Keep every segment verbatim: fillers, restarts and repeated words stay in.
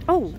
Oh.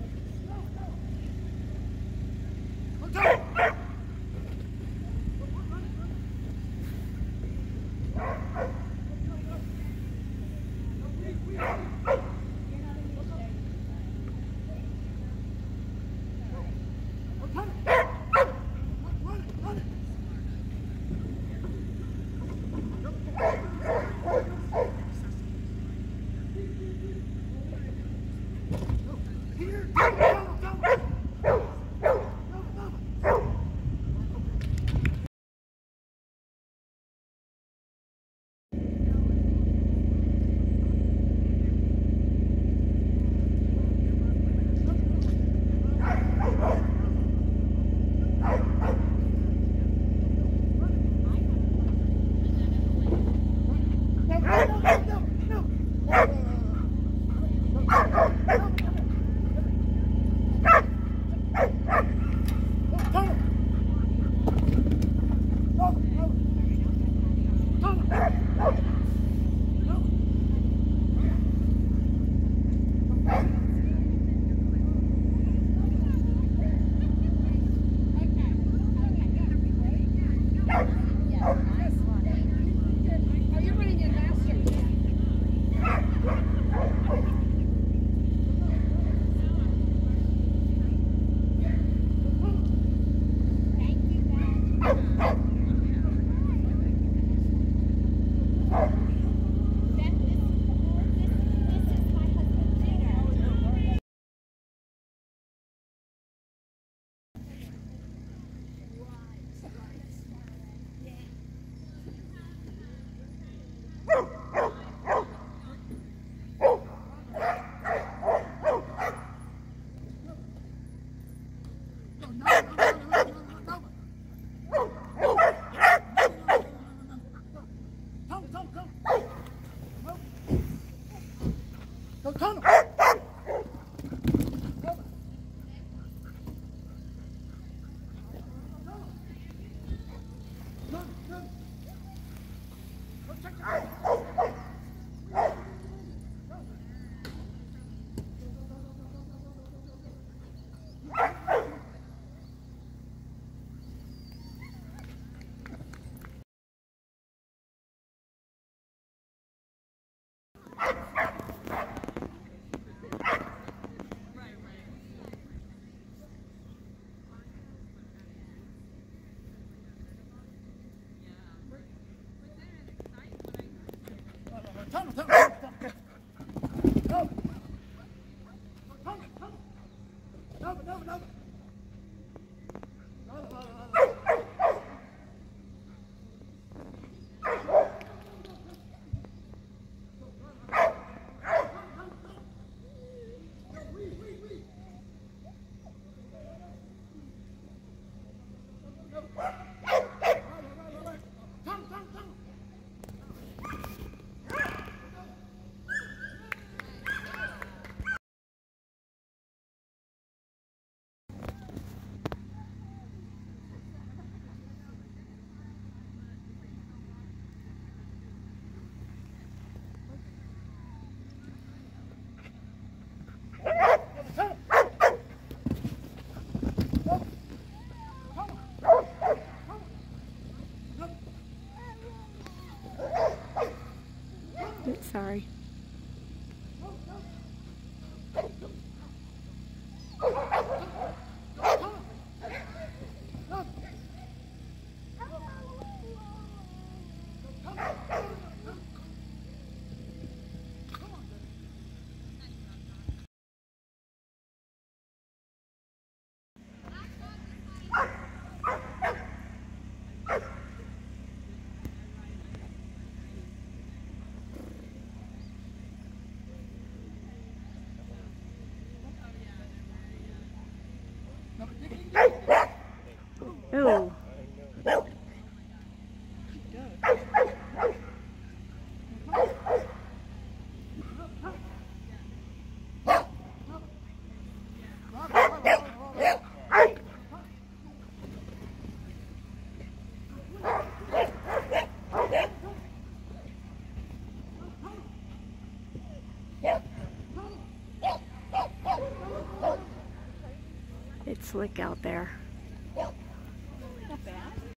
slick out there. Not bad.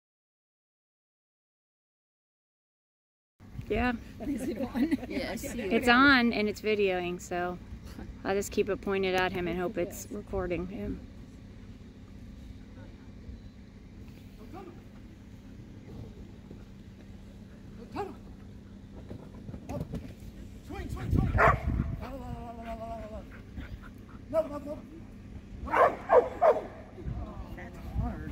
Yeah. Is it on? Yes. It's on and it's videoing, so I'll just keep it pointed at him and hope it's recording him. Swing, swing, swing. No, no, no. That's hard.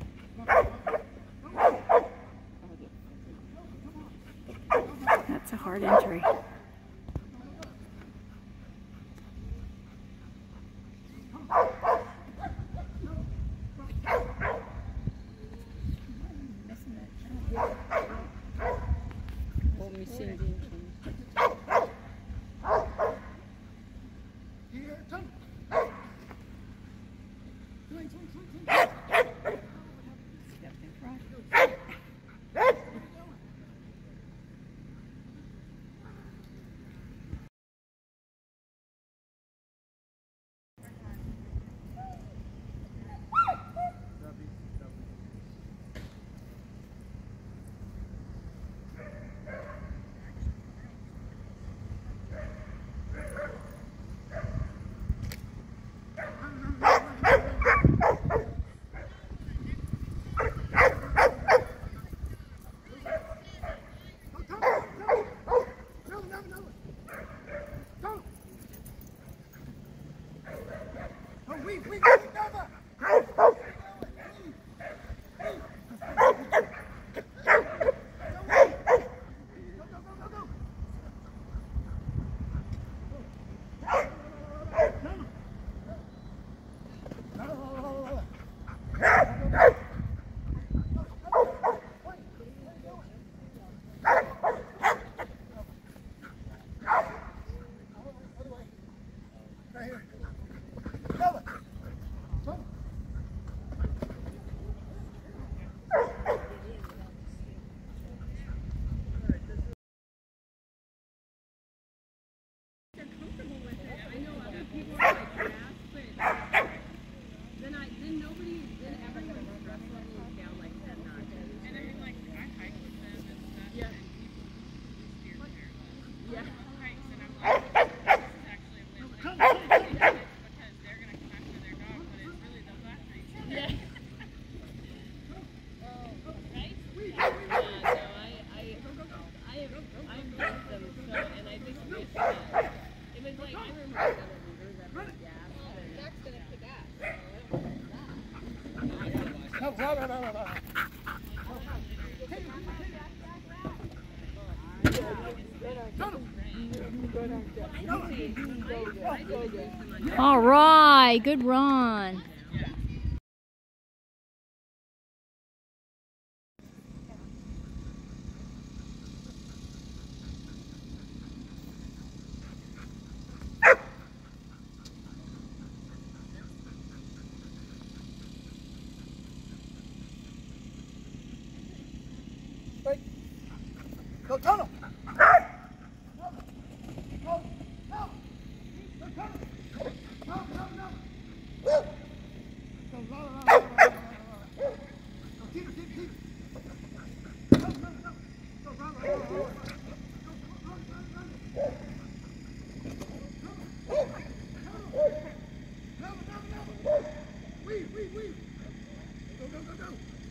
That's a hard entry. Well, we seen the engine. Here, turn. Swing, swing, swing, swing. Step in front. We, we, we, never. Right here. Go. Come. They're comfortable with it. I know other people are like that, but then I then nobody then everyone's stress level is down like ten notches. And I mean like I hike with them and stuff. Yeah. And people steer there. Yeah. Hikes and I'm like, this is actually a win. Like, because they're gonna come after their dog, but it's really the battery. Yeah. Oh, right? Yeah, no, I I I have I've loved them so, and I just wish that it was like I remember the other leaders that were gas. Jack's gonna pick up. No, no, no, no, no, no. All right, good run. Wait. Go tunnel. No, no, no. Go tunnel. No, no, no. Go, no, no, no, no, no, no, no. Go, keep it, keep it, keep it. No, no, no. Go, run, run, run, run. Go, run, run, run. No, no, no, no. Wee, wee, wee. Go, go, go, go.